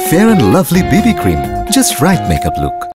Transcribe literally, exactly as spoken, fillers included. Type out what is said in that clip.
Fair and Lovely B B Cream. Just right makeup look.